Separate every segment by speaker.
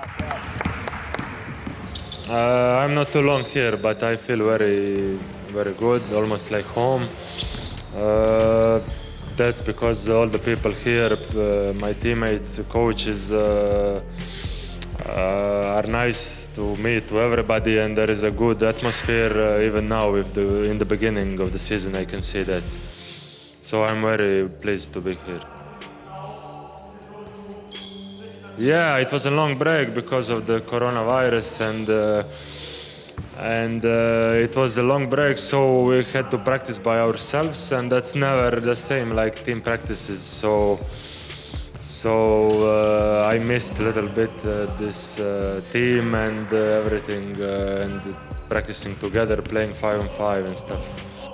Speaker 1: I'm not too long here, but I feel very, very good, almost like home. That's because all the people here, my teammates, coaches, are nice to meet to everybody, and there is a good atmosphere even now. In the beginning of the season, I can say that. So I'm very pleased to be here. Yeah, it was a long break because of the coronavirus, and it was a long break, so we had to practice by ourselves, and that's never the same like team practices. So I missed a little bit this team and everything, and practicing together, playing 5-on-5 and stuff.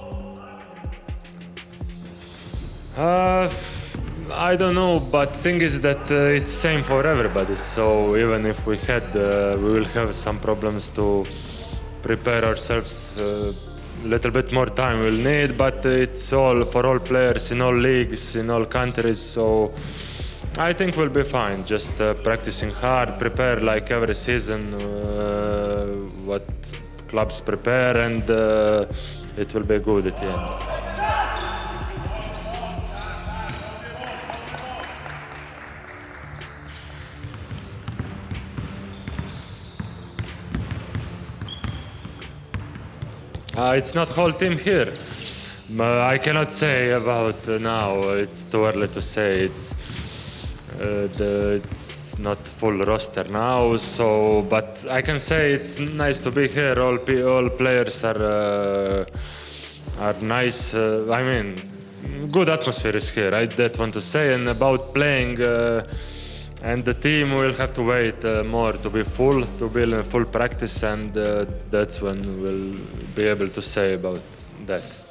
Speaker 1: I don't know, but the thing is that it's same for everybody. So even if we will have some problems to prepare ourselves. A little bit more time we'll need, but it's all for all players in all leagues, in all countries. So I think we'll be fine. Just practicing hard, prepare like every season what clubs prepare, and it will be good at the end. It's not whole team here. I cannot say about now. It's too early to say. It's not full roster now. So, but I can say it's nice to be here. All players are nice. I mean, good atmosphere is here. I that want to say. And about playing. And the team will have to wait more to be in full practice, and that's when we'll be able to say about that.